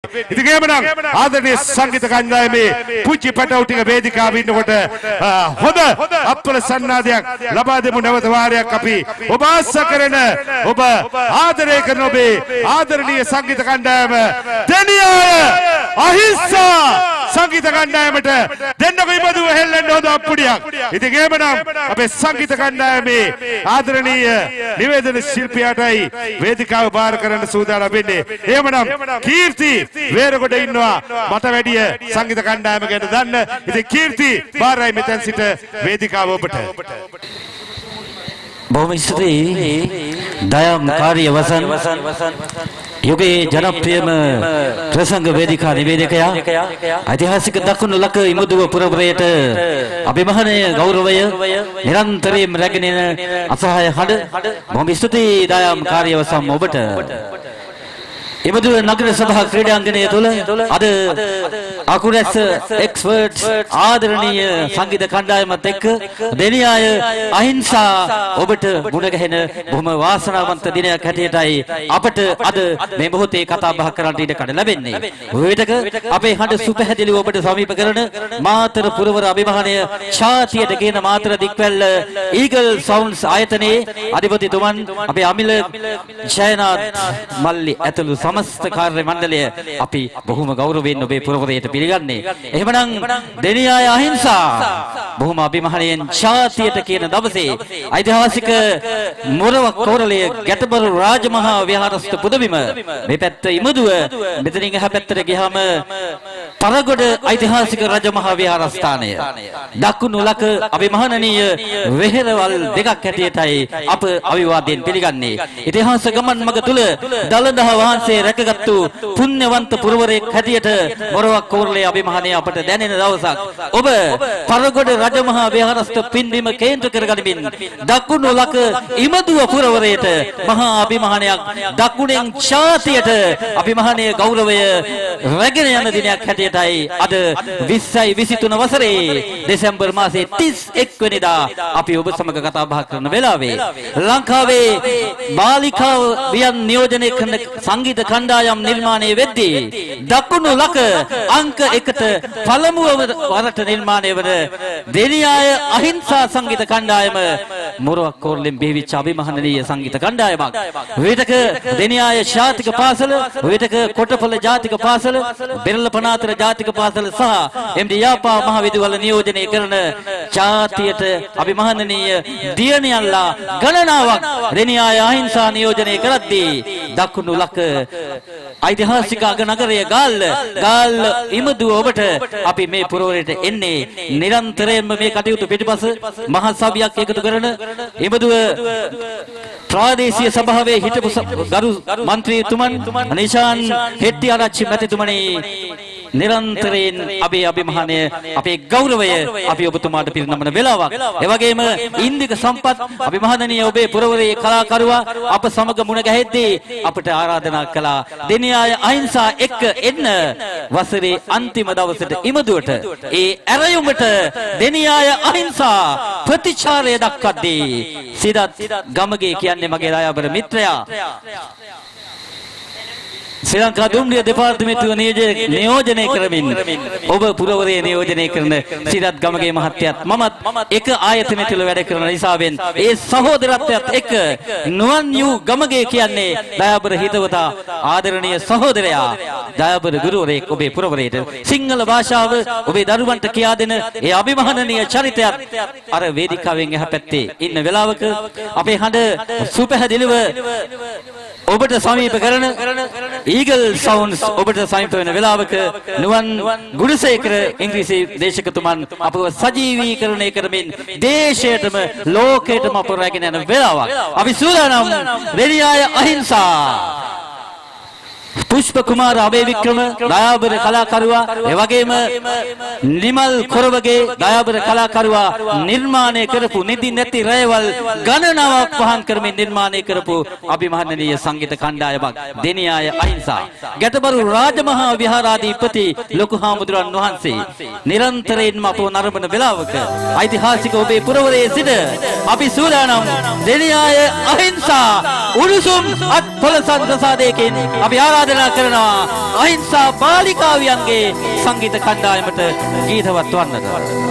ඉතින් එහෙමනම් ආදරණීය සංගීත කණ්ඩායමේ පුංචි පැටවු ටික වේදිකාවේ ඉන්නකොට හොඳ අපල සන්නාදයක් ලබා දෙමු නැවත වාරයක් අපි ඔබ ආශා කරන ඔබ ආදරය කරන ඔබේ ආදරණීය සංගීත කණ්ඩායම දෙනියාය අහිංසා සංගීත කණ්ඩායමට දෙන්නකෝ ඉබදු හෙල්ලෙන්න හොඳ අප්පුඩියක්. ඉතින් එහෙමනම් අපේ සංගීත කණ්ඩායමේ ආදරණීය නිවේදන ශිල්පියාටයි වේදිකාව බාර කරන්න සූදානම් වෙන්නේ. එහෙමනම් කීර්ති වේරගොඩ ඉන්නවා මට වැඩිය සංගීත කණ්ඩායම ගැන දන්න. ඉතින් කීර්ති බාරයි මෙතෙන් සිට වේදිකාව ඔබට. බොහොම ස්තුතියි දයම් කාර්ය වසන් යුගයේ ජනප්‍රියම ප්‍රසංග වේදිකා නිවේදකයා ඓතිහාසික දකුණු ලක ඉමුදුව පුරවරයට අභිමානය ගෞරවය නිරන්තරයෙන් රැගෙන එන අසහාය හඬ බොහොම ස්තුතියි දයම් කාර්ය වසන් ඔබට. ඉමුදුව නගර සභා ක්‍රීඩාංගණය තුළ අද අකුරැස්ස එක්ස්පර්ට්ස් ආදරණීය සංගීත කණ්ඩායමත් එක්ක දෙනියාය අහිංසා ඔබට මුණ ගැහෙන බොහොම වාසනාවන්ත දිනයක් හැටියටයි අපට අද මේ මොහොතේ කතා බහ කරන්න ඉඩ කඩ ලැබෙන්නේ. විවිධක අපේ හඬ සුපැහැදිලිව ඔබට සමීප කරන මාතර පුරවර අභිමානය ඡාතියට ගෙන මාතර දික්වැල්ල ඊගල් සවුන්ඩ්ස් ආයතනයේ අධිපතිතුමන් අපේ අමිල ජයනාත් මල්ලි ඇතුළු समस्त कार्य मंडलය අපි බොහොම ගෞරවයෙන් ඔබේ පුරවරයට පිළිගන්නේ. එහෙමනම් දෙනියාය අහිංසා බොහොම අභිමානයෙන් ඡාතියට කියන දවසේ ඓතිහාසික මොරවක් කෝරළයේ ගැටබරු රාජමහා විහාරස්ථ පුදබිම මේ පැත්ත ඉමුදුව මෙතනින් එහා පැත්තට ගියාම පරගොඩ ඓතිහාසික රජමහා විහාරස්ථානය දකුණු ලක අභිමානනීය වෙහෙරවල් දෙකක් හැටියටයි අප අවිවාදයෙන් පිළිගන්නේ. ඉතිහාස ගමන් මඟ තුල දළදා වහන්සේ රැකගත්තු පුණ්‍යවන්ත පුරවරයෙක් හැටියට මොරවක් කෝරළේ අභිමානය අපට දැනෙන දවසක්. ඔබ පරගොඩ රජමහා විහාරස්ථ පින්බිම කේන්ද්‍ර කරගනිමින් දකුණු ලක ඉමදුව පුරවරයට මහා අභිමානයක් දකුණෙන් ඡාතියට අභිමානයේ ගෞරවය රැගෙන යන දිනයක් හැටියටයි අද 20යි 23 වසරේ දෙසැම්බර් මාසයේ 31 වෙනිදා අපි ඔබ සමග කතා බහ කරන වෙලාවේ ලංකාවේ බාලිකාව වියන් නියෝජනය කරන සංගීත කණ්ඩායම් නිර්මාණය වෙද්දී දකුණු ලක අංක 1ට පළමුව වරට නිර්මාණය වන දෙනියාය අහිංසා සංගීත කණ්ඩායම මොරවක් කෝරළෙන් බිහිවිච්ච අභිමානනීය සංගීත කණ්ඩායමක්. විවිධක දෙනියාය ජාතික පාසල, විවිධක කොටපොළ ජාතික පාසල, බෙරළ පනාතර ජාතික පාසල සහ එම්.ඩී. යාපා මහවිදුහල නියෝජනය කරන ජාතියට අභිමානනීය දියණියන්ලා ගණනාවක් දෙනියාය අහිංසා නියෝජනය කරද්දී දකුණු ලක ඓතිහාසික අගනගරය ගාල්ල ඉමුදුව ඔබට අපි මේ පුරවරයට එන්නේ නිරන්තරයෙන්ම මේ කටයුතු පිටිපස මහා සභාවක් එකතු කරන ඉමුදුව ප්‍රාදේශීය සභාවේ හිටපු ගරු මන්ත්‍රීතුමන් නිශාන් හෙට්ටිආරච්චි මැතිතුමනි නිරන්තරයෙන් අපේ අභිමානය අපේ ගෞරවය අපි ඔබතුමාට පිරිනමන වෙලාවක්. ඒ වගේම ඉන්දික සම්පත් අභිමානනීය ඔබේ පුරවරයේ කලාකරුවා අප සමග මුණ ගැහෙද්දී අපට ආරාධනා කළා දෙනියාය අහිංසා එක්ක එන්න වසරේ අන්තිම දවසට ඉමුදුවට ඒ ඇරයුමට දෙනියාය අහිංසා ප්‍රතිචාරය දක්වද්දී සිදත් ගමගේ කියන්නේ මගේ දයාබර මිත්‍රයා ශ්‍රී ලංකා දුම්රිය දෙපාර්තමේන්තුව නියෝජනය කරමින් ඔබ පුරවරයේ නියෝජනය කරන සිරත් ගමගේ මහත්තයත් මමත් එක ආයතනය තුළ වැඩ කරන නිසාවෙන් ඒ සහෝදරත්වයත් එක්ක නුවන් යූ ගමගේ කියන්නේ දයාබර හිතවතා ආදරණීය සහෝදරයා දයාබර ගුරුවරයෙක් ඔබේ පුරවරයට සිංහල භාෂාව ඔබේ දරුවන්ට කියා දෙන ඒ අභිමානනීය චරිතයත් අර වේදිකාවෙන් එහා පැත්තේ ඉන්න වෙලාවක අපේ හඬ සුපැහැදිලිව ඔබට සමීප කරන ඊගල් සවුන්ඩ්ස් ඔබට සමීප වෙන වෙලාවක නුවන් ගුණසේකර ඉංග්‍රීසි දේශකතුමන් අපව සජීවීකරණය කරමින් දේශයටම ලෝකයටම අප රැගෙන යන වෙලාවක්. අපි සූදානම් දෙනියාය අහිංසා පුෂ්ප කුමාර අබේවික්‍රම දයාබර කලාකරුවා ඒ වගේම නිමල් කොරවගේ දයාබර කලාකරුවා නිර්මාණය කරපු නිදි නැති රැයවල් ගණනාවක් පහන් කරමින් නිර්මාණය කරපු අභිමානනීය සංගීත කණ්ඩායමක් දෙනියාය අහිංසා. ගැටබරු රාජමහා විහාරාධිපති ලොකු හාමුදුරන් වහන්සේ නිරන්තරයෙන්ම අපව නරඹන වෙලාවක ඓතිහාසික ඔබේ පුරවරයේ සිට අපි සූදානම් දෙනියාය අහිංසා උණුසුම් තොලසන් ප්‍රසාදයකින් අපි ආරාධනා කරනවා අහිංසා බාලිකාවියන්ගේ සංගීත කණ්ඩායමට ගීතවත් වන්නට.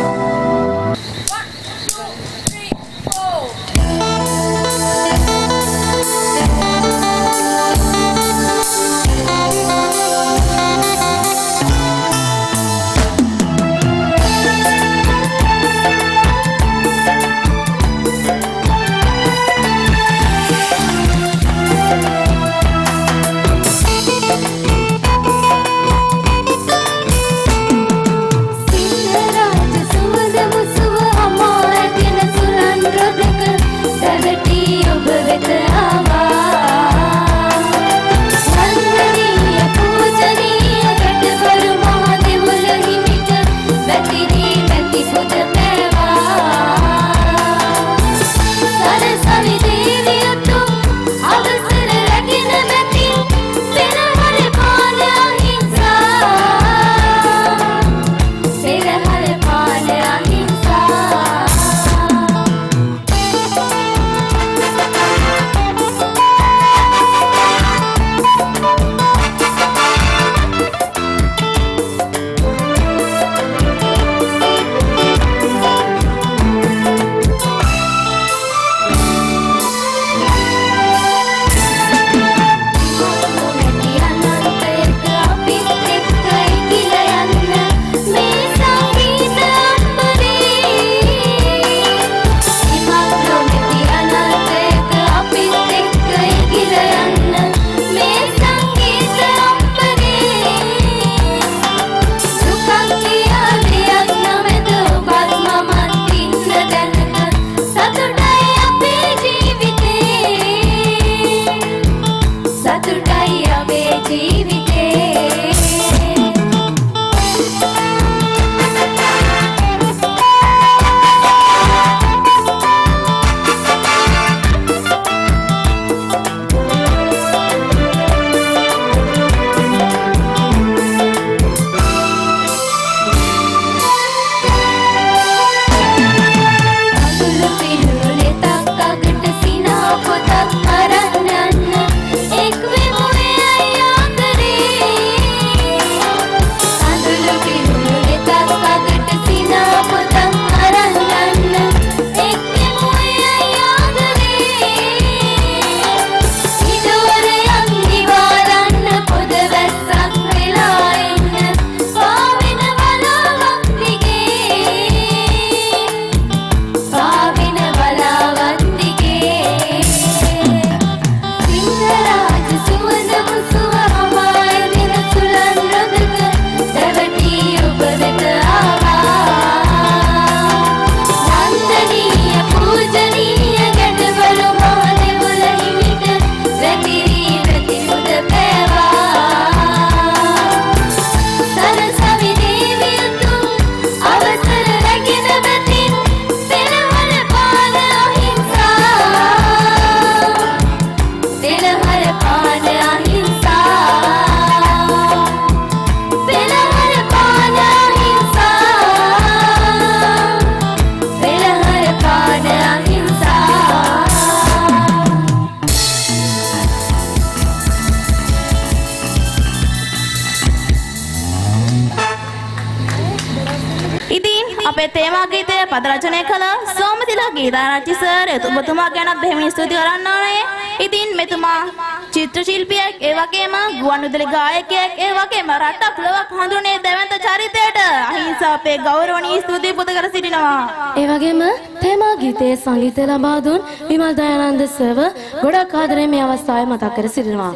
අපේ තේමා ගීතය පද රචනය කළ සෝමතිලක ගීතාරච්චි සර් ඔබතුමා ගැනත් බෙහෙවින් ස්තුති කරන්න ඕනේ. ඉතින් මෙතුමා චිත්‍ර ශිල්පියෙක් ඒ වගේම ගුවන්විදුලි ගායකයෙක් ඒ වගේම රටක් ලොවක් හඳුනේ දැවැන්ත චරිතයට අහිංසා අපේ ගෞරවණීය ස්තුති පුද කර සිටිනවා. ඒ වගේම තේමා ගීතයේ සංගීතය ලබා දුන් විමල් දයානන්ද සර්ව ගොඩක් ආදරේ මේ අවස්ථාවේ මතක් කර සිටිනවා.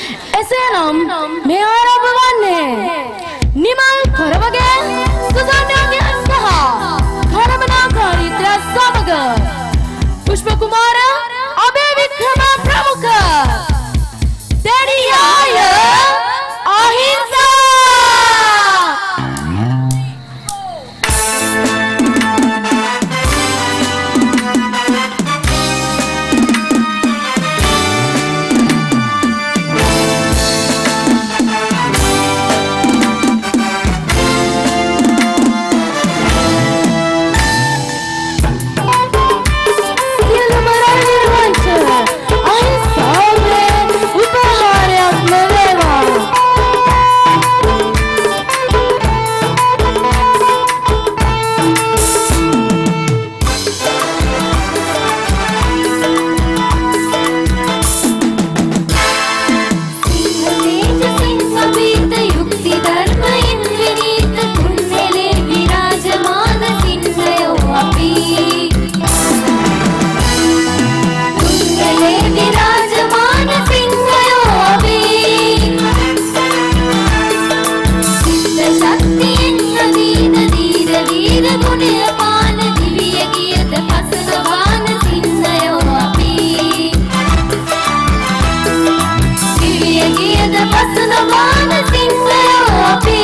එසේනම් මේ ආරම්භ වන්නේ නිමල් කරවගේ සුසන්යාගේ සහ කලමනාකාරීත්වය සමග පුෂ්ප කුමාර අබේ වික්‍රම ප්‍රමුඛ දෙනියාය අහිංසා වීර ගුණය පාන දිවිය ගියද පසන වාන සින්නයෝ අපි දිවිය ගියද පසන වාන සින්නයෝ අපි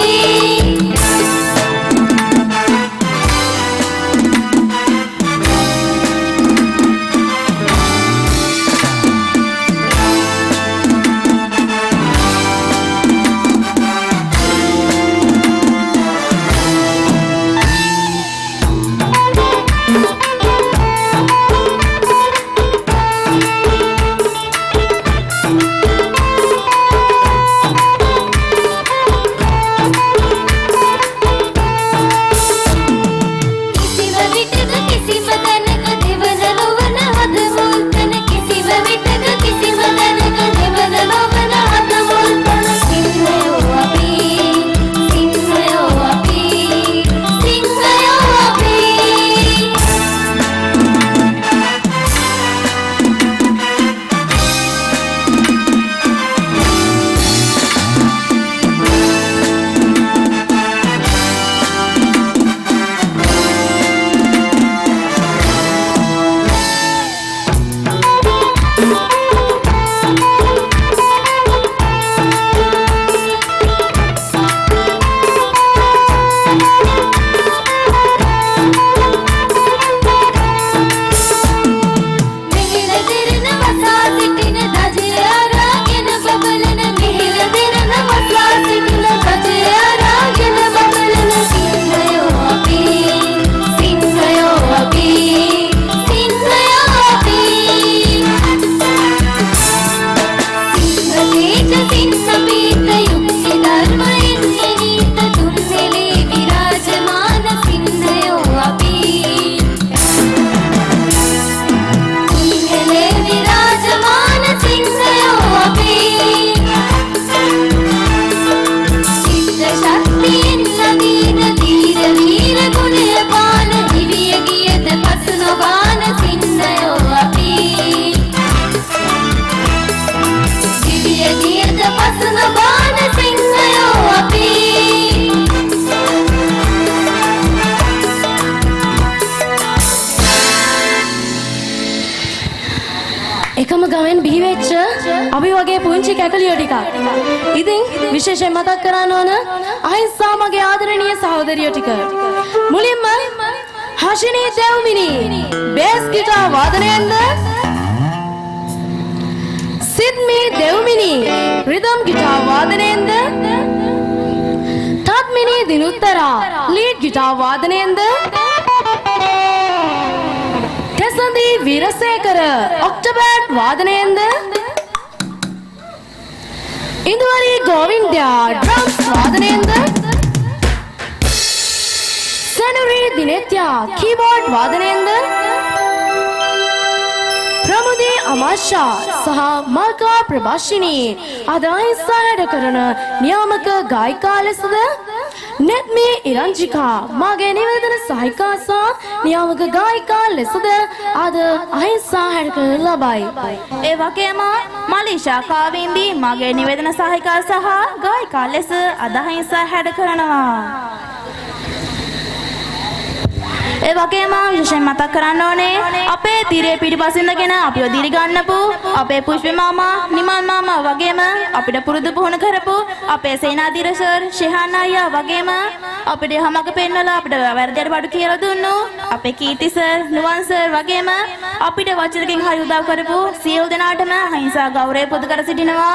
එකම ගමෙන් බිහි වෙච්ච අපි වගේ පුංචි කැකලියෝ ටිකක්. ඉතින් විශේෂයෙන් මතක් කරන්න ඕන අහිංසා මගේ ආදරණීය සහෝදරියෝ ටික. මුලින්ම හෂිනී දෙව්මිනි බේස් ගිටාර් වාදනයෙන්ද සිඩ්නි දෙව්මිනි රිද්ම් ගිටාර් වාදනයෙන්ද තත්මිනි දිනුත්තරා ලීඩ් ගිටාර් වාදනයෙන්ද සඳි වීරසේකර ඔක්ටෝබර් වාදනයෙන්ද ඉන්දුවරි ගෝවින්දයා ඩ්‍රම්ස් වාදනයෙන්ද සනුරි දිනෙත්‍යා කීබෝඩ් වාදනයෙන්ද ප්‍රමුදී අමාෂා සහ මල්කා ප්‍රභාෂිනී අද අහිංසා වැඩ කරන නියාමක ගායිකා ලෙසද නෙත්මී ඉරංජිකා මාගේ නිවේදන සහායිකා සහ නියාමක ගායිකා ලෙසද අද අහිංසා හැඩ කරනු ලබයි. ඒ වගේම මලීෂා කාවින්දී මාගේ නිවේදන සහායිකා සහ ගායිකා ලෙස අද අහිංසා හැඩ කරනවා. ඒ වගේම විශේෂයෙන් මතක් කරන්න ඕනේ අපේ තීරයේ පිටිපසින්දගෙන අපිව දිරි ගන්නපු අපේ පුෂ්පේ මාමා නිමල් මාමා වගේම අපිට පුරුදු පුහුණු කරපු අපේ සේනාධීර සර් ශිහාන් අයියා වගේම අපිට හැමක පෙන්නලා අපිට වැරදියට බඩු කියලා දුන්නු අපේ කීර්ති සර් නුවන් සර් වගේම අපිට වචනකින් හරි උදව් කරපු සියලු දෙනාටම අහිංසා ගෞරවය පුද කර සිටිනවා.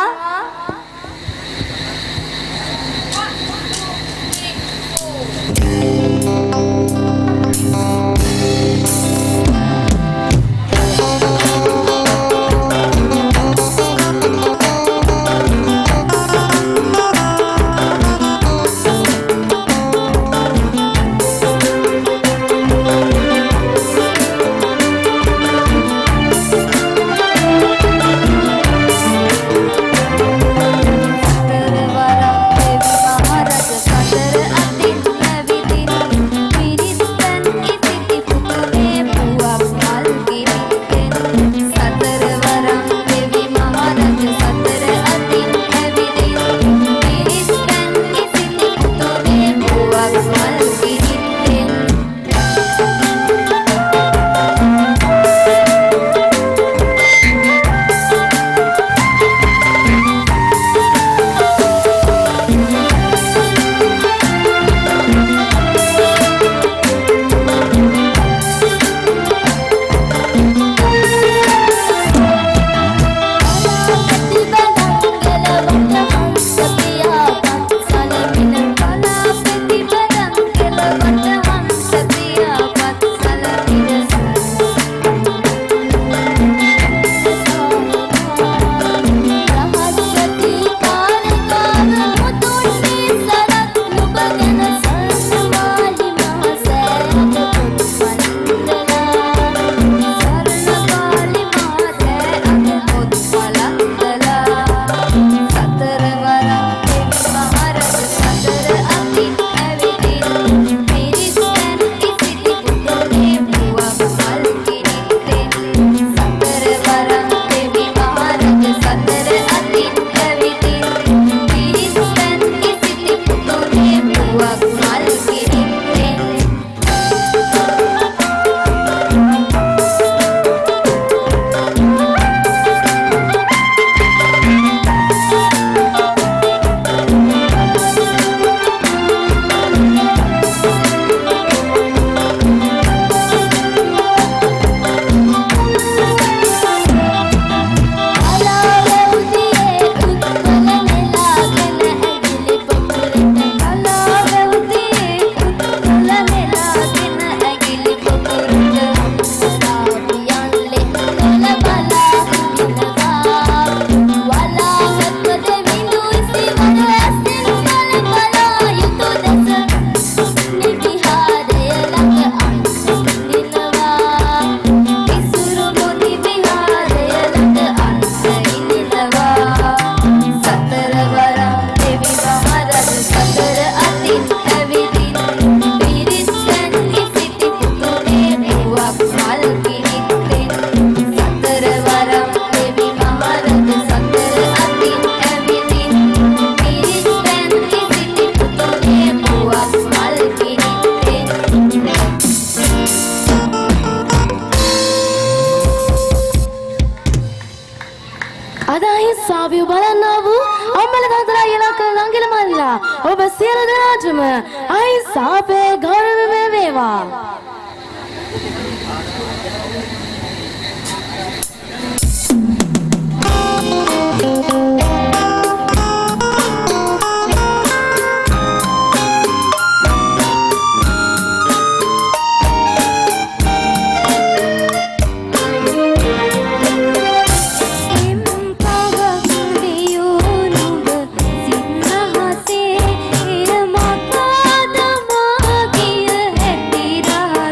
ඔබ සියලු දෙනාටම අහිංසාවේ ගෞරවය වේවා. Ra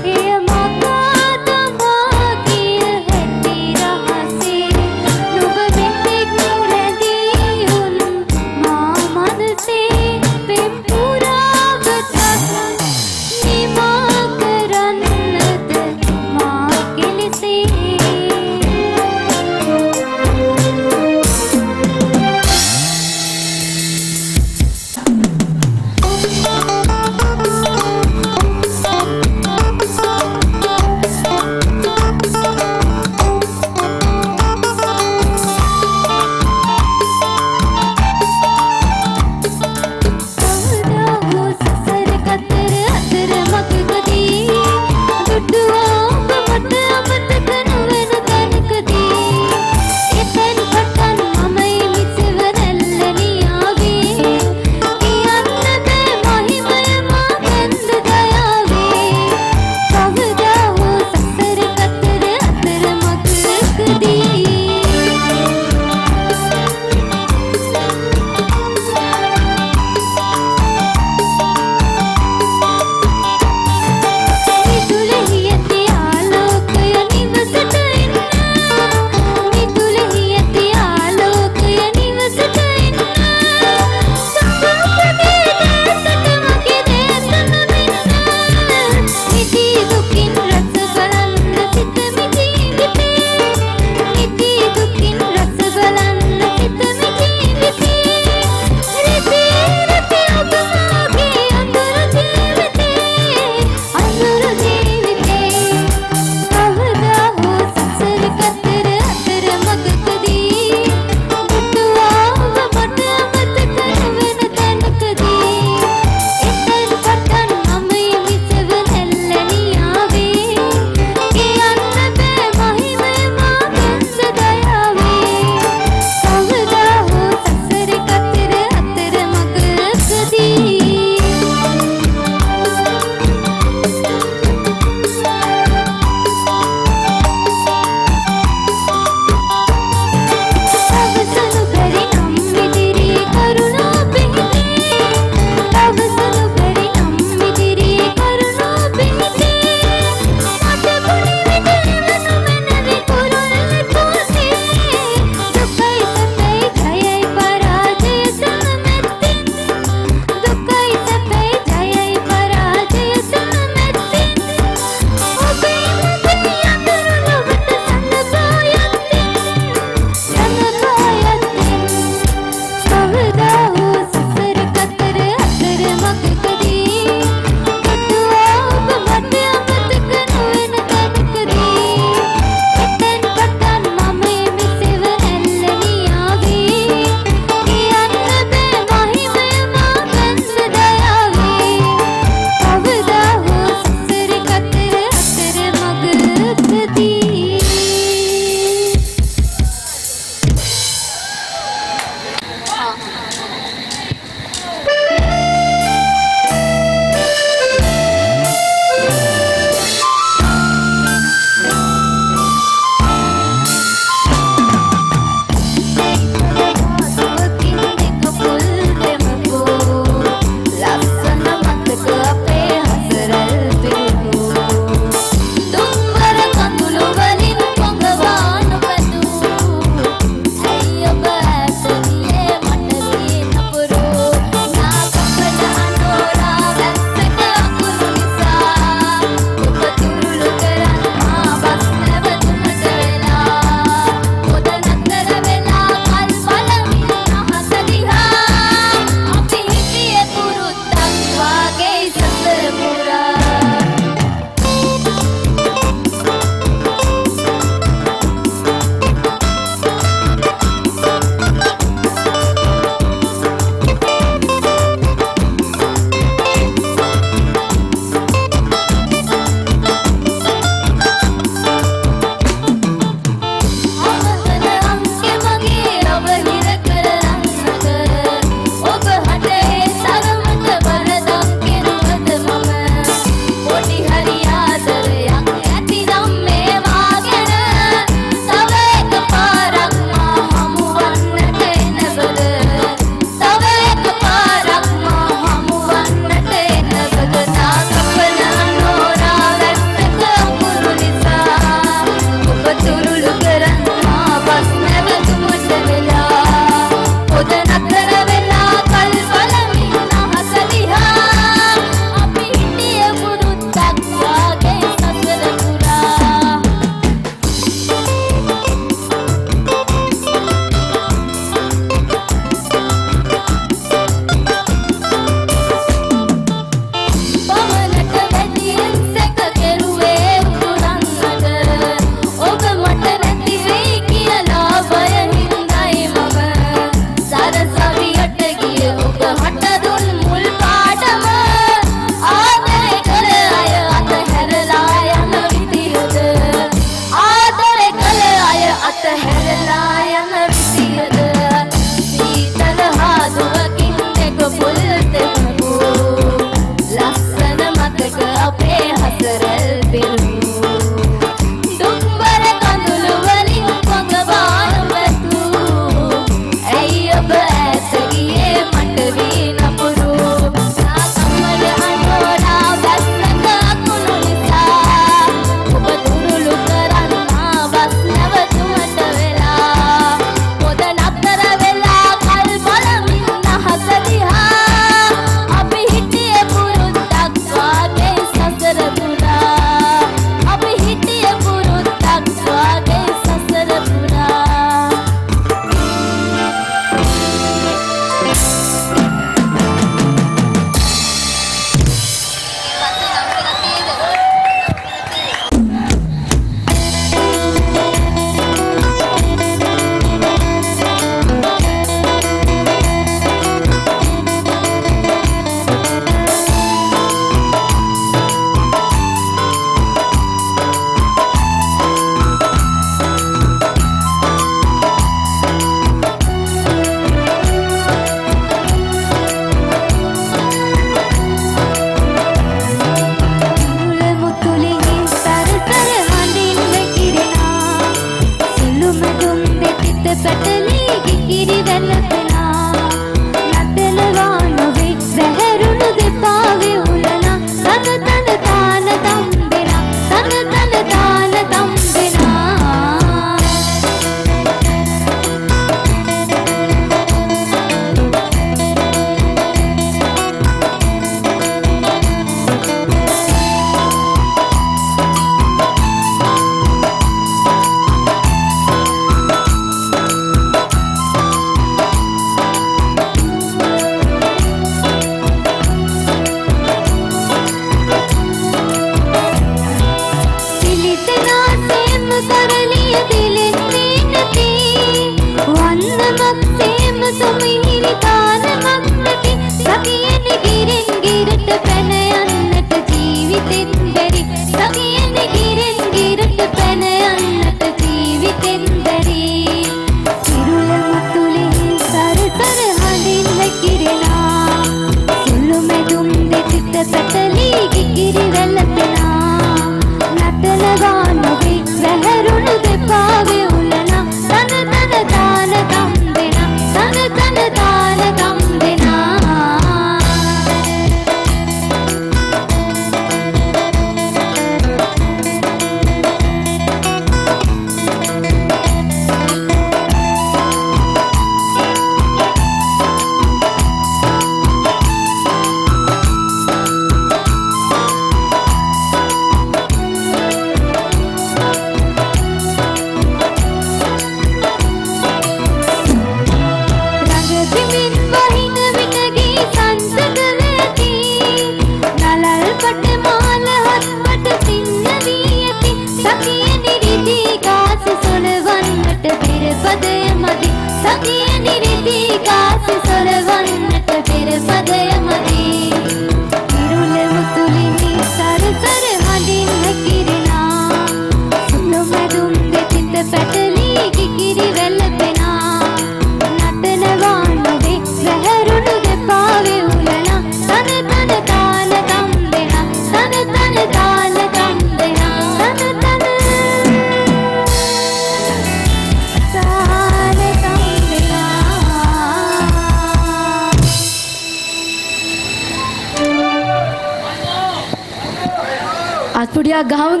අත්පුඩියක් ගහමුද?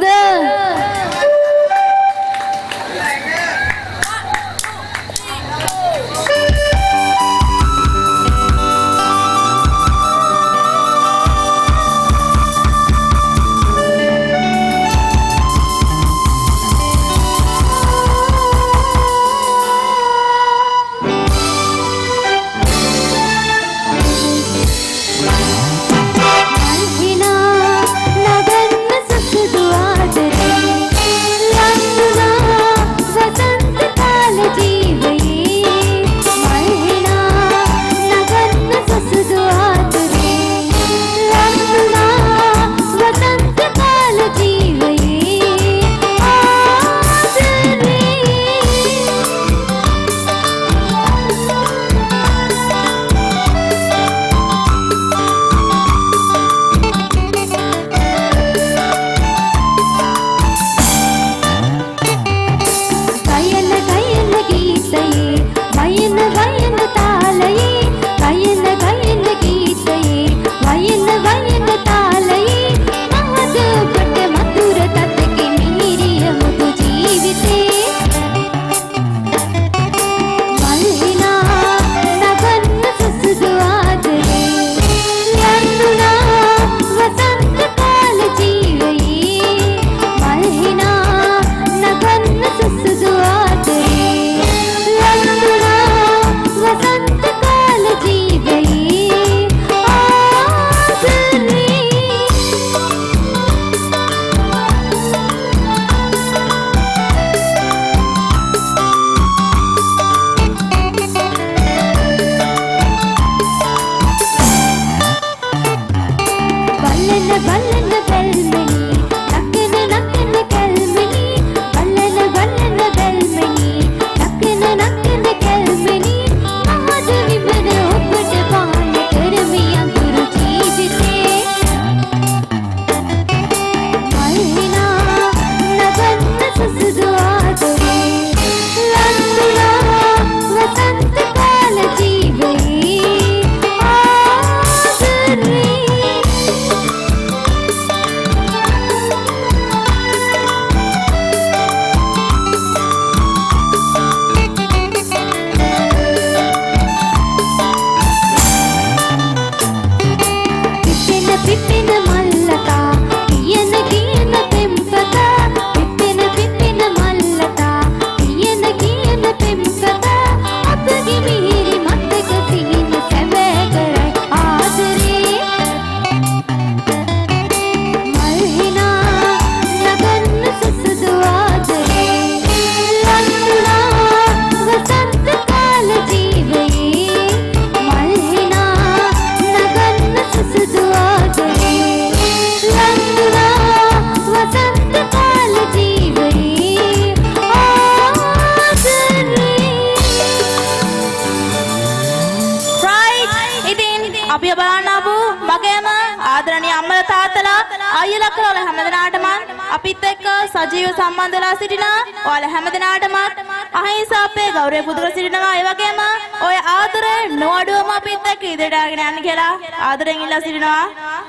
සජීව සම්බන්ධලා සිටිනා ඔයාලා හැමදෙනාටම අහිංසා අපේ ගෞරවය පුදකර සිටිනවා. ඒ වගේම ඔය ආදරය නොඅඩුවම අපිත් එක්ක ඉදිරියට ආගෙන යන්න කියලා ආදරෙන් ඉල්ලා සිටිනවා.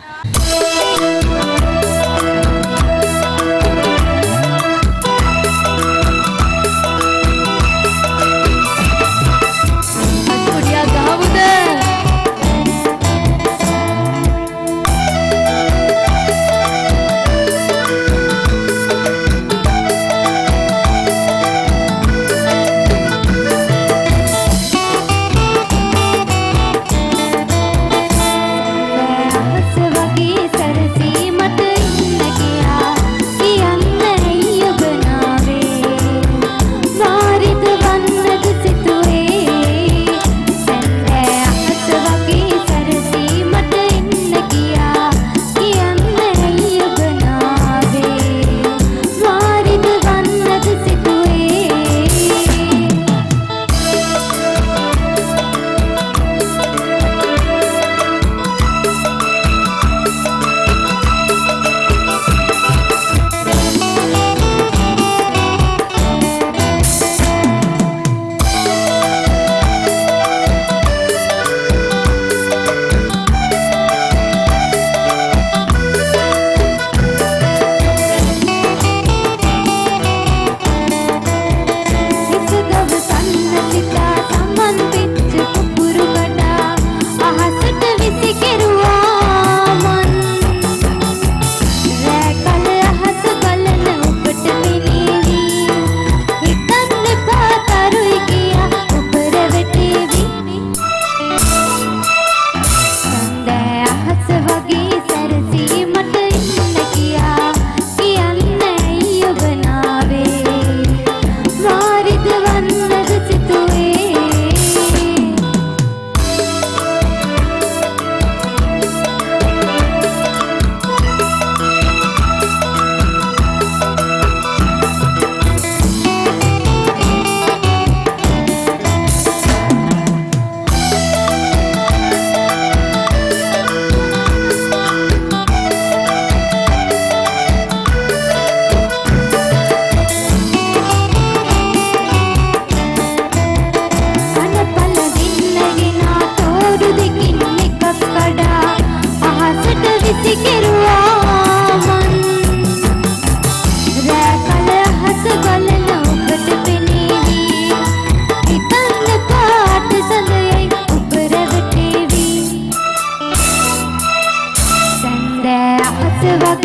අත්පුඩියක් ගහමුද? වගේ සරසී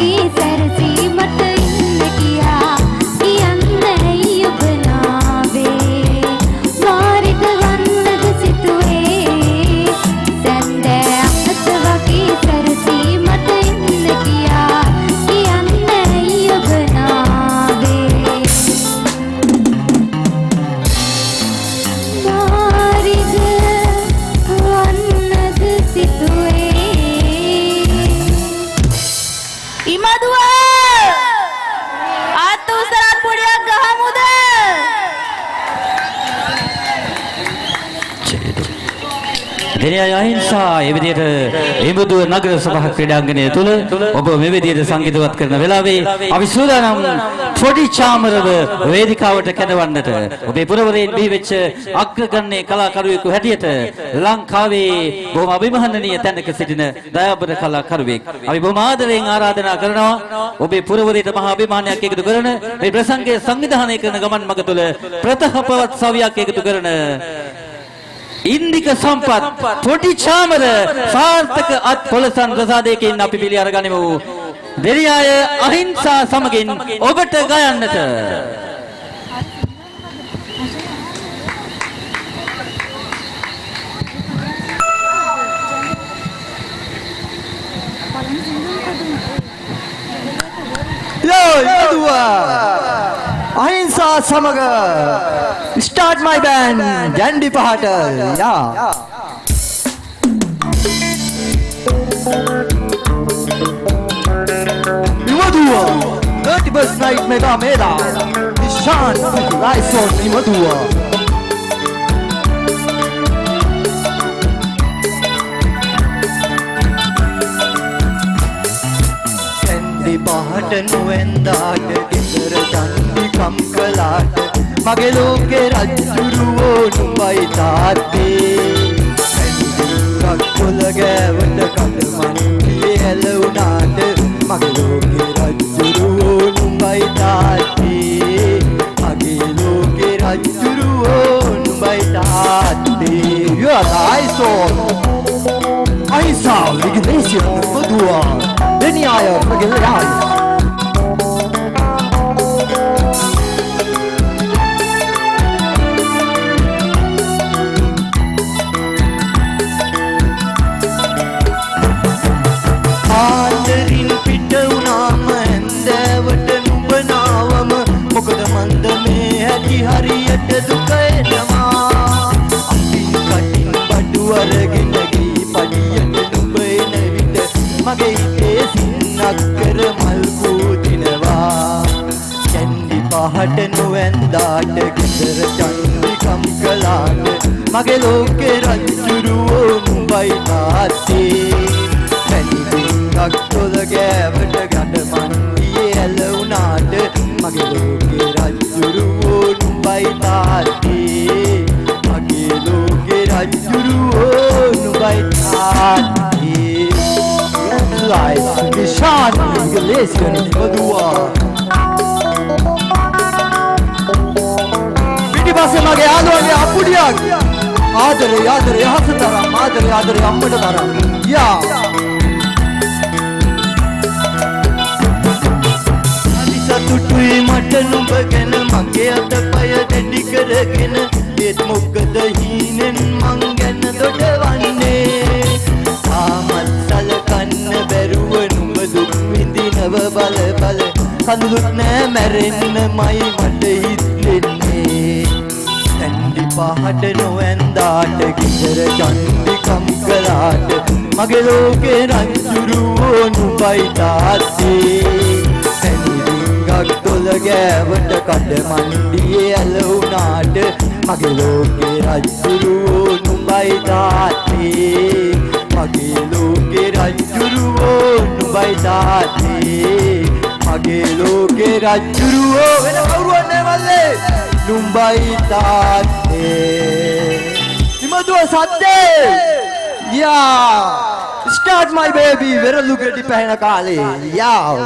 වගේ සැරසි මට ඉන්න කියා කියන්නේ ඔබ නාවේ වාරිද වන්නද සිතුවේ සැන්දෑ අත වගේ සැරසි මට ඉන්න කියා කියන්නේ ඔබ නාවේ වාරිද වන්නද සිතුවේ ඉමදුව ආත් උසරත් පොඩියක් ගහමුද? දෙනියයි අහිංසා ඒ විදිහට එමුදුව නගර සභා ක්‍රීඩාංගණය තුල ඔබ මේ විදිහට සංගීතවත් කරන වෙලාවේ අපි සූදානම් පොඩි චාමරව වේදිකාවට කැඳවන්නට ඔබේ පුරවරයෙන් බිහි වෙච්ච අග්‍රගණ්‍ය කලාකරුවෙකු හැටියට ලංකාවේ බොහොම අභිමානනීය තැනක සිටින දයාබර කලාකරුවෙක් අපි බොහොම ආදරයෙන් ආරාධනා කරනවා ඔබේ පුරවරයට මහා අභිමානයක් එකතු කරන මේ ප්‍රසංගය සංවිධානය කරන ගමන් මඟ තුල ප්‍රතහපවත් සවියක් එකතු කරන ඉන්දික සම්පත් පොඩි චාමර සාර්ථක අත් පොළසන් ප්‍රසාදයකින් අපි පිළි අරගනිමු දෙරියාය අහිංසා සමගින් ඔබට ගයන්නට අහිංසා සමග start my band ජන්ඩි පහට යා ඉමදුවා 31st night mega mela Ishan Lyson ඉමදුවා ජන්ඩි පහට නොවෙන්දාට ගෙදර ජන්ඩි කම් කළාට මගේ ලෝකේ රජුරුවෝ නුඹයි තාත්තේ කක්කොල ගෑවට කඩමන්ඩියේ ඇලුනාට මගේ ලෝකේ රජුරුවෝ නුඹයි තාත්තේ මගේ ලෝකේ රජුරුවෝ නුඹයි තාත්තේ You are Lyson අහිංසා විග්නේසියන් මදුවා දෙනියාය මගේ යාය හරියට දුක එනවා අකින් කටින් බඩු අරගෙන ගී පඩියට නුඹ එන විට මගේ හිතේ සින්නක් කර මල් පූදිනවා කැන්ඩි පහට නොවැන්දාට ගෙදර චන්දි කම් කළාට මගේ ලෝකේ රජුරුවෝ නුඹයි තාත්තේ කැන්ඩි ඩිංගක් තොල ගෑවට ගඩ මන්දියේ ඇලුනාට මගේ ලෝකේ රජුරුවෝ නුඹයි තාත්තේ මගේ ලෝකේ රජුරුවෝ නුඹයි තාත්තේ Lyson Ishan Iglesias මදුවා පිටිපස්සේ මගේ යාළුවගේ අප්පුඩියක් ආදරේ ආදරේ හසතරම් ආදරේ ආදරේ අම්මට තරම් යා සතුටුයි මට නුඹ ගැන මගේ අතපය දෙඩි කරගෙන ඒත් මොකද හීනෙන් මං ගැන දොඩවන්නේ ආමත් සලකන්න බැරුව නුඹ දුක් විඳිනව බල බල කඳුළුත් නෑ මැරෙන්නමයි මට හිතෙන්නේ ඇන්ඩි පහට නොවැන්දාට ගෙදර චන්දි කම් කළාට මගේ ලෝකේ රජුරුවෝ නුඹයි තාත්තේ ගක්තොල ගෑවට කඩ මන්දියේ ඇලුනාට මගේ ලෝකේ රජුරුවෝ නුඹයි තාත්තේ මගේ ලෝකේ රජුරුවෝ නුඹයි තාත්තේ මගේ ලෝකේ රජුරුවෝ වෙන කවුරුවත් නෑ මල්ලේ නුඹයි තාත්තේ ඉමදුව සද්දේ යා start my baby වෙරළු ගෙඩි පැහැෙන කාලේ යා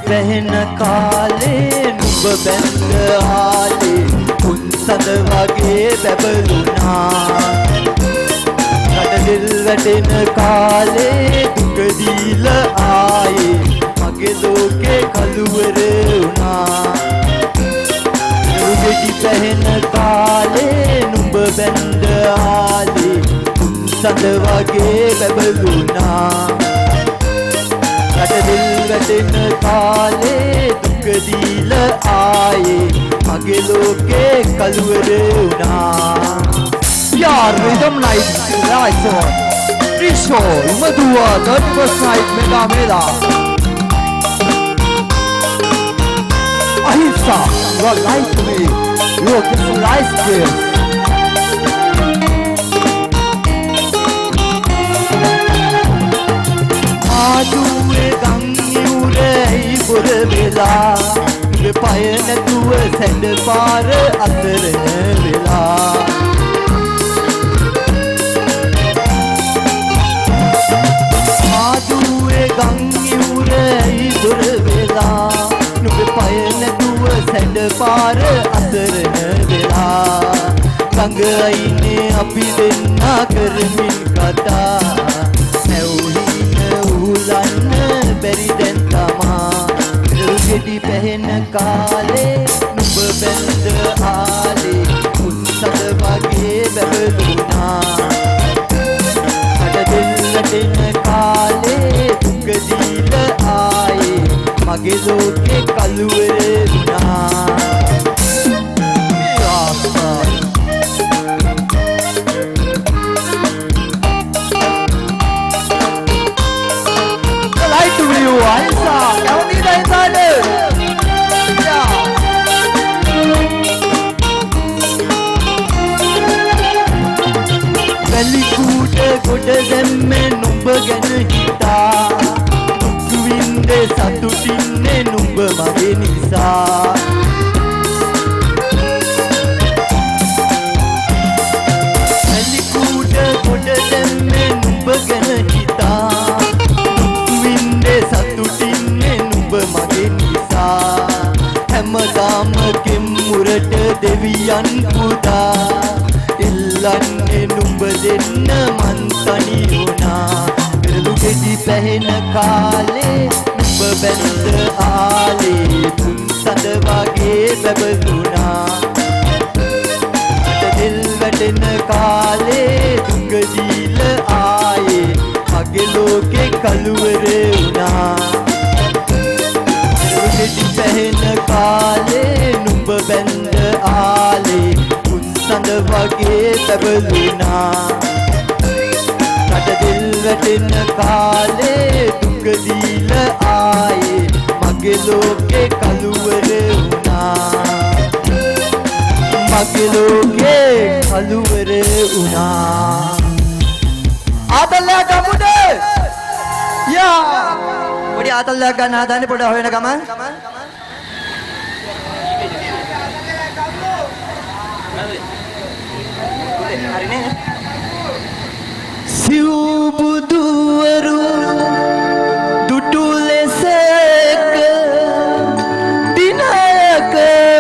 පැහෙන කාලේ නුඹ බැඳ ආලේ කුන්සඳ වගේ බැබළුණා කඩදිල් වැටෙන කාලේ දුක දීලා ආයේ මගේ ලෝකේ කලුවර වුණා රුගෙඩි පැහෙන කාලේ නුඹ බැඳ ආලේ කුන්සඳ වගේ බැබළුණා කඩදිල් වැටෙන කාලේ දුක දීලා ආයේ මගේ ලෝකේ කලුවර වුණා यार rhythm night right on Risho Madua 31st night mega mela Ahimsa you are right to me you are just nice girl Aduwe gangyure ibur vela me payana tuwa send par atarana vela ඉවර වෙලා නුඹ පය නැතුව සැඬ පාර අතරන වෙලා ළඟ අයිනේ අපි දෙන්න කරමින් කතා නැවුහින උලන්න බැරි දැන් තමා රුගෙඩි පැහෙන කාලේ නුඹ බැඳ ආලේ කුන්සඳ වගේ බැබළුණා කඩදිල් වැටෙන කාලේ දුක දීලා ආයේ මගේ ලෝකේ කලුවර වුණා Like to you Aisa yang ni dah sana ya Kali kuda goda demme numb ගැන හිතා දුක් විඳේ සතුටින්නේ නුඹ මගේ නිසා කලි කුඩ ගොඩ දැම්මේ නුඹ ගැන හිතා දුක් විඳේ සතුටින්නේ නුඹ මගේ නිසා හැමදාම කෙම්මුරට දෙවියන් පුදා ඉල්ලන්නේ නුඹ දෙන්න මන් තනි වුණා රුගෙඩි පැහෙන කාලේ නුඹ බැඳ ආලේ කුන්සඳ වගේ බැබළුණා කඩදිල් වැටෙන කාලේ දුක දීලා ආයේ මගේ ලෝකේ කලුවර වුණා රුගෙඩි පැහෙන කාලේ නුඹ බැඳ ආලේ කුන්සඳ වගේ බැබළුණා කඩදිල් වැටෙන කාලේ දුක දීලා ආයේ මගේ ලෝකේ කලුවර වුණා මගේ ලෝකේ කලුවර වුණා ආතල්ලා ගමුනේ යා පොඩි ආතල්ලා ගන්න හදන්නේ පොඩ හොයන ගමන් හරිනේ සිව් බුදුවරු දුටු ලෙසක දිනයක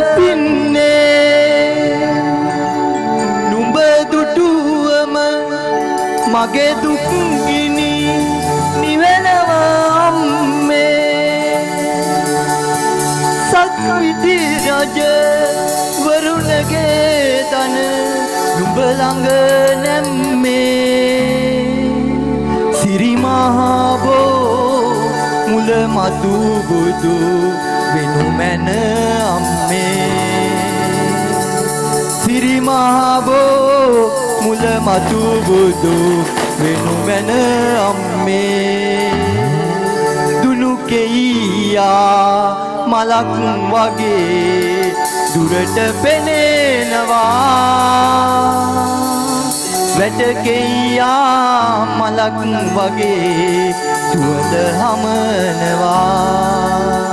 පින්නේ නුඹ දුටුවම මගේ දුක් ගිනි නිවෙනවා අම්මේ සක්විති රජ වරුණගේ තන නුඹ ළඟ නැම්මේ සිරිමහබෝ මුල මතු බුදු වෙනු මැන අම්මේ සිරිමහබෝ මුල මතු බුදු වෙනු මැන අම්මේ දුනු කෙයියා මලක් වගේ දුරට පෙනෙනවා වැටකෙයියා මලක් වගේ සුවඳ හමනවා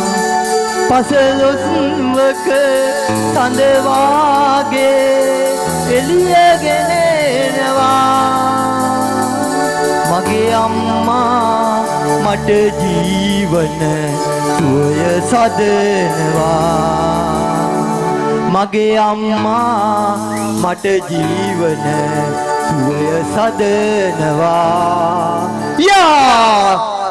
පසළොස්වක සඳ වාගේ එළියගෙන එනවා මගේ අම්මා මට ජීවන සුවය සදනවා මගේ අම්මා මට ජීවන සුවය සදනවා යා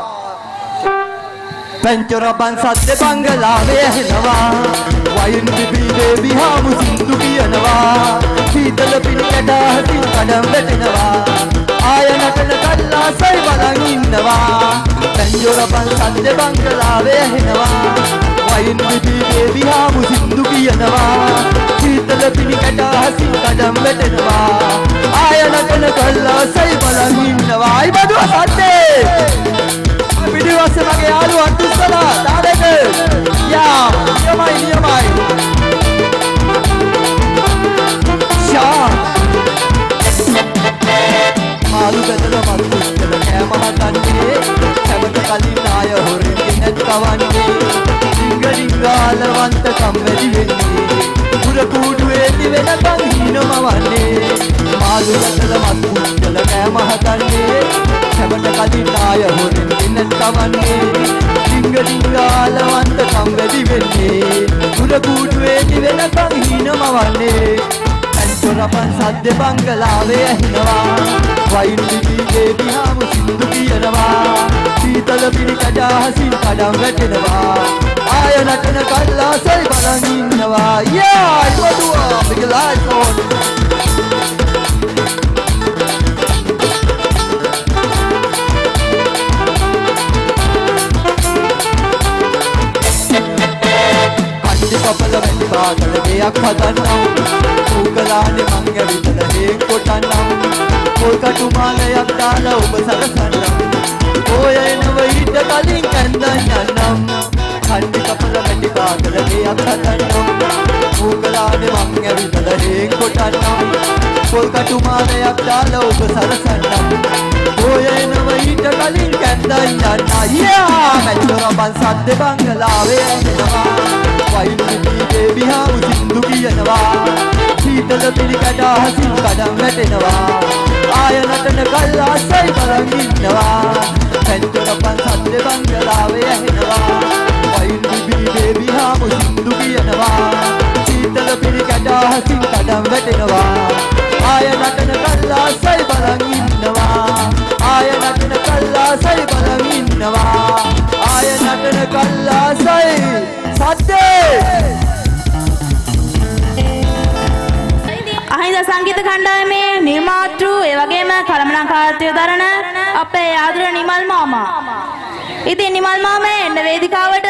පෙන්චරබන් සද්ද බංගලාවේ ඇහෙනවා වයින් බිබී බිහාමු සින්දු කියනවා සීතල පිළිකඩ හසින් කඩම් වැටෙනවා ආය නටන කල්ලාසයි බලන් ඉන්නවා පෙන්චරබන් සද්ද බංගලාවේ ඇහෙනවා වයින් බිබී බිහාමු සින්දු කියනවා සීතල පිළිකඩ හසින් කඩම් වැටෙනවා ආය නටන කල්ලාසයි බලන් ඉන්නවා අයි බදුව සද්දේ පිටිවස්සේ මගේ යාළුවා අතුස්සලා තාඩේක යා නියමයි ෂා මාළු බෙදලා මත්තුස්සල කෑම හදන්නේ හැමත කලින් ආය හොරෙන් ගෙනත් කවන්නේ ඩිංගඩිංගාලවන්ත කම්මැලි වෙන්නේ පුර කූඩුවේ දිවෙනකන් හිනමවන්නේ මාළු බෙදලා මත්තුස්සල කෑම හදන්නේ හැමත කලින් ආය හොරෙන් ගෙනත් කවන්නේ ඩිංගඩිංගාලවන්ත කම්මැලි වෙන්නේ පුර කූඩුවේ දිවෙනකන් හිනමවන්නේ පෙන්චරබන් සද්ද බංගලාවේ ඇහෙනවා වයින් බිබී බිහාමු සින්දු කියනවා සීතල පිළිකඩ හසින් කඩම් වැටෙනවා ආය නටන කල්ලාසයි බලන් ඉන්නවා යා ඉවදුවා big life on කපල වැඩි පාගල දෙයක් හදන්නම් උගලානේ මං ඇවිදලා හේන් කොටන්නම් පොල් කටු මාලයක් දාලා ඔබ සරසන්නම් ඔය එනව ඊට කලින් කැන්දන් යන්නම් කණ්ඩි කපල වැඩි පාගල දෙයක් හදන්නම් උගලානේ මං ඇවිදලා හේන් කොටන්නම් පොල් කටු මාලයක් දාලා ඔබ සරසන්නම් ඔය එනව ඊට කලින් කැන්දන් යන්න යා මැච්චරබන් සද්ද බංගලාවේ ඇහෙනවා වයින් බිබී බිහාමු සින්දු කියනවා සීතල පිළිකඩ හසින් කඩම් වැටෙනවා ආය නටන කල්ලාසයි බලන් ඉන්නවා පෙන්චරබන් සද්ද බංගලාවේ ඇහෙනවා වයින් බිබී බිහාමු සින්දු කියනවා සීතල පිළිකඩ හසින් කඩම් වැටෙනවා ආය නටන කල්ලාසයි බලන් ඉන්නවා ආය නටන කල්ලාසයි බලන් ඉන්නවා ආය නටන කල්ලාසයි සද්දේ අහිංස සංගීත කණ්ඩායමේ නිර්මාතෘ ඒ වගේම කළමනාකාරීත්වය දරන අපේ ආදරණීය නිමල් මාමා. ඉතින් නිමල් මාමා එන්න වේදිකාවට.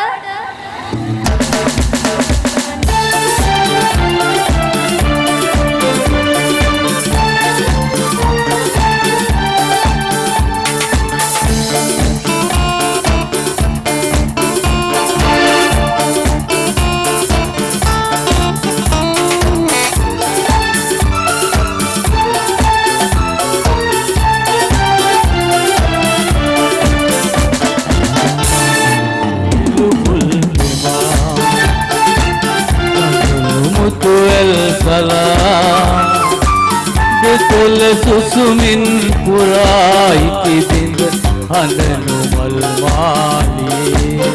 දෙතොල සුසුමින් පුරායි තිබිඳ හඬනු මල් මාලියේ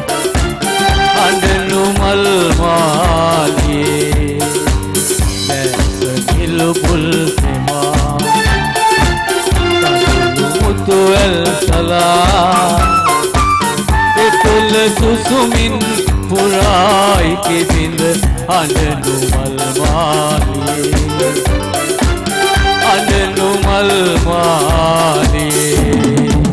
හඬනු මල් මාලියේ නැස නිලුපුල් සෙමා මුතු එල් සලා දෙතොල සුසුමින් පුරායි තිබිඳ හඬනු මල් මාලියේ හඬනු මල් මාලියේ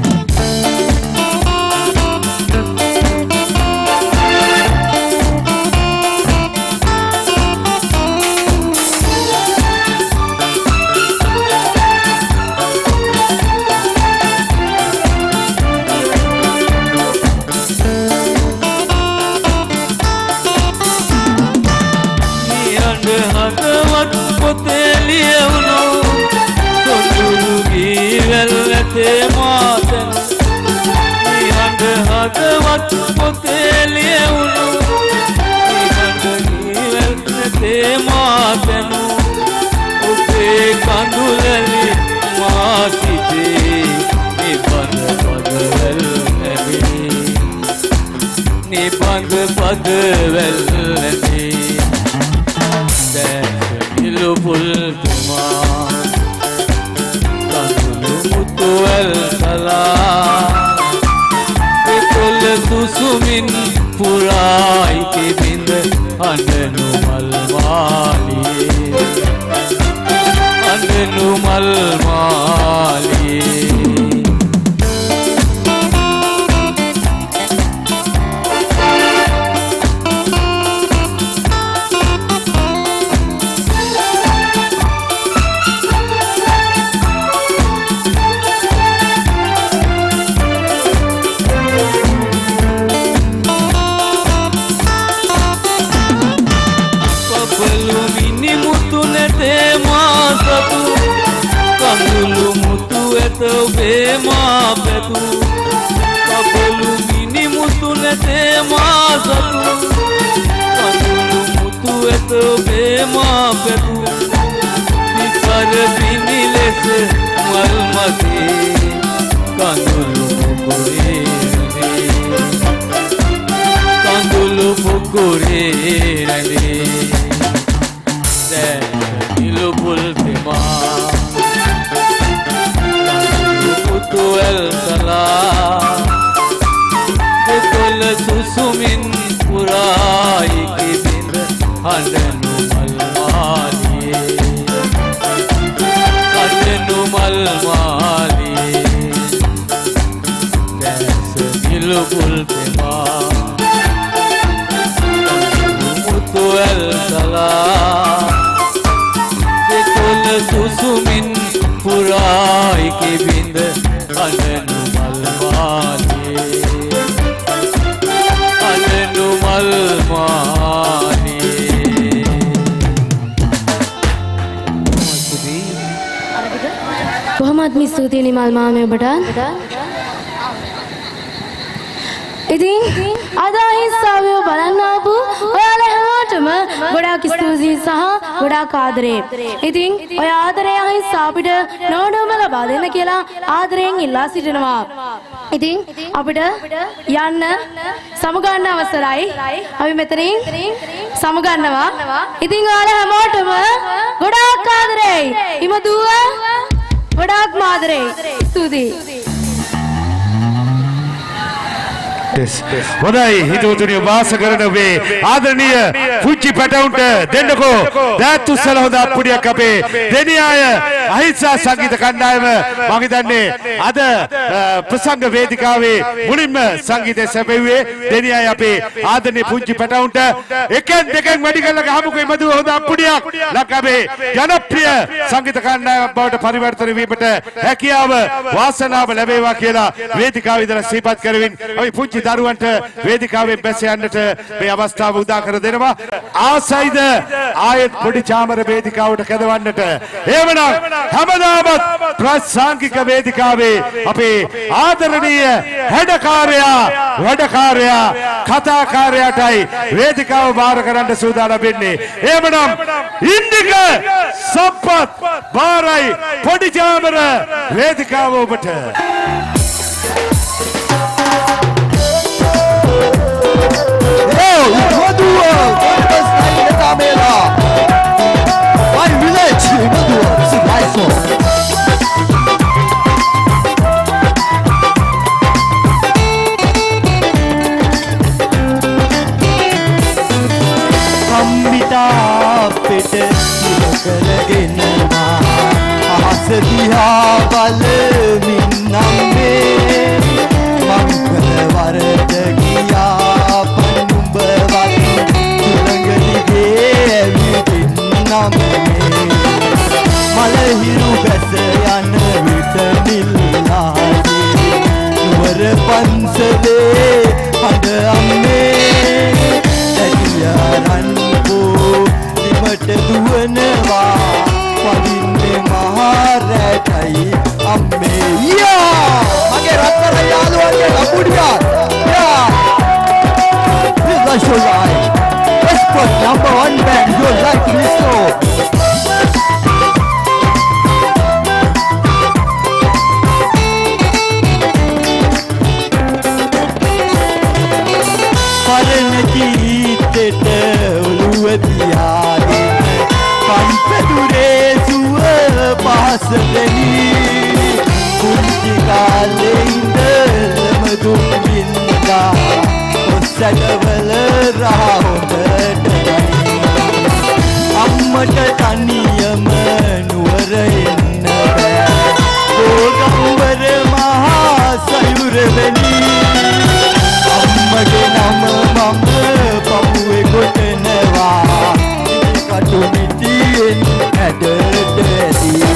හදවත් පොතේ ලියවුණු තේ මාතනු ඔබේ කඳුලලි මා සිටේ මේ බඳ බදවල් නැමි පද වැල්ලනේ දැස නිලු පුල් තුමා කඳුළු මුතු වැල් සලා එකොළ සුසුමින් පුරායි කිබිඳ අඬනු මල් මාලියේ අඬනු මල් මාලියේ කඳුළු මුතු ඇත ඔබේ මා පැතු කපළු මිනි මුතු නැතේ මා සතු කඳුළු මුතු ඇත ඔබේ මා පැතු විකර පිණි ලෙස මල් මගේ කඳුළු පුකුරේ කඳුළු පුකුරේ රැඳේ දැන් නිලු පුල් තෙමා Tuel salah Dekol susumin purai kibind Handenu mal maliye Handenu mal maliye Kaise dilbul pema Tuel salah Dekol susumin purai kibind අඬනු මල් මාලියේ අඬනු මල් මාලියේ කොහොමත් මේ ස්තුතියි නිමල් මාමේ ඔබට ඉතින් අද අහිංසාවිය බලන්න ආපු ඔයාලා හැමෝටම ගොඩාක් ස්තුතියි සහ ගොඩාක් ආදරේ. ඉතින් ඔය ආදරේ අහිංසා අපිට නෝඩම ලබා දෙන්න කියලා ආදරයෙන් ඉල්ලා සිටිනවා. ඉතින් අපිට යන්න සමුගන්න අවසරයි. අපි මෙතනින් සමුගන්නවා. ඉතින් ඔයාලා හැමෝටම ගොඩාක් ආදරේ. ඉමදුව ගොඩාක් ආදරේ. ස්තුතියි. හොඳයි හිතවතුනි වාස කරන වේ ආදරණීය පුංචි පැටවුන්ට දෙන්නකෝ දෑත්තුස්සල හොඳ අප්පුඩියක් අපේ දෙනියාය අහිංසා සංගීත කණ්ඩායම මම හිතන්නේ අද ප්‍රසංග වේදිකාවේ මුලින්ම සංගීතය සැපෙව්වේ දෙනියාය අපේ ආදරණීය පුංචි පැටවුන්ට එකෙන් දෙකෙන් වැඩි කරලා ගහමුකෝ එමදුව හොඳ අප්පුඩියක් ලංකාවේ ජනප්‍රිය සංගීත කණ්ඩායමක් බවට පරිවර්තන වීමට හැකියාව වාසනාව ලැබේවා කියලා වේදිකාවේ ඉඳලා සිහිපත් කරමින් අපි පුංචි දරුවන්ට වේදිකාවෙන් බැස යන්නට මේ අවස්ථාව උදා කර දෙනවා ආසයිද ආයෙත් පොඩි චාමර වේදිකාවට කැදවන්නට එවනම් හැමදාමත් ප්‍රසංගික වේදිකාවේ අපේ ආදරණීය වැඩකාරයා කතාකාරයාටයි වේදිකාව බාර කරන්න සූදානම් වෙන්නේ එවනම් ඉන්දික සම්පත් බාරයි පොඩි චාමර වේදිකාව ඔබට Imadua, quantas ainda tá melhor? Vai, Village, Imadua, se vai só. Ambita pete කරගෙනවා අහස දිහා බලමින් නම් මේ මංගල වරද ගියා පනුඹ වත් තුලඟදිගේ ඇවිදින් නම් මලහිරු බැස යන විට නිල්ලාගේ නුවර පන්සලේ හඬ අම්මේ ඇටියරන් බිමට දුවනවා පදින්නේ මහරැටයි අම්මේ යා මගේ රත්තරන් යාළුවන්ගේ ලපුඩියා යා this is your life let's put number 1 band your life in this show පරණ දෙනී කුංචි කාලේ ඉඳලම දුක් විඳා ඔස්සඩවල රහ හොඳට අම්මට තනියම නුවර එන්න බෑ ඕගම්බර මහා සයුර වෙනී අම්මගේ නම මම පපුවේ කොටනවා කටු මිටියෙන් ඇදට ඇදී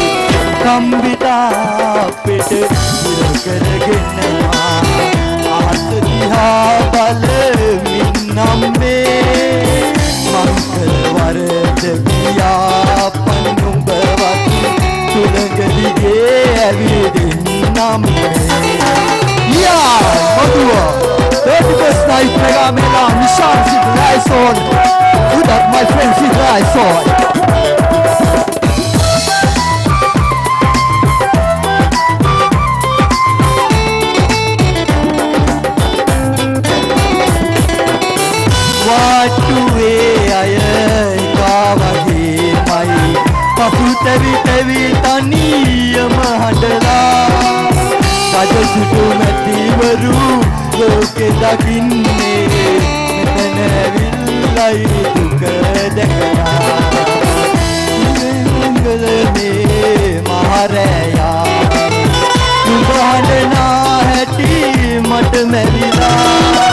කම්බිතා පිට ඉර කරගෙනවා අහස දිහා බලමින් නම් මේ මංගල වරද ගියා පන්නුඹවත් සුළඟ දිගේ ඇවිදින්නම් යා මදුවා 31st night mega mela Nishan sit rise on with that my friend sit rise on watuwe aya kawage mai pasu tevi tevi taniyam hadala රජසුතු මැතිවරු ලෝකෙ දකින්නේ මෙතන විල්ලයි දුක දැකලා මංගලමේ මහරයා නුඹ හඬනා හැටි මට මැරිලා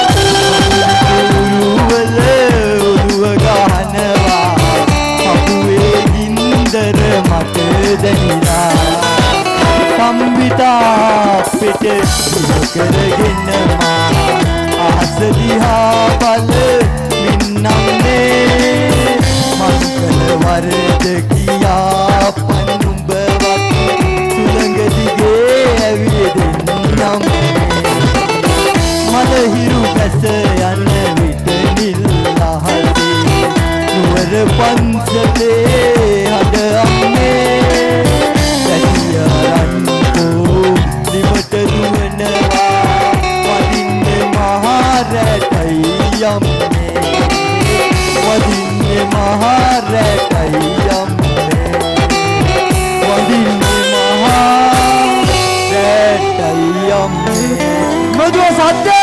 උරුවල උරුව ගහනවා අපුවේ ගින්දර මට දැනිලා කම්බිතා පිට කරගෙනවා අහස දිහා බලමින් නම් මේ මංගල වරද කියා පන්නුඹවත් සුළඟ දිගේ ඇවිදින්නම් මල හිරු පැස යන විට නිල්ලහසේ නුවර පන්සලේ හද අම්මේ දිවට දුවනවා වදින්නේ මහරැටයි යම්නේ වදින්නේ මහරැටයි යම්නේ වදින්නේ මහරැටයි යම්නේ මදුව සත්‍ය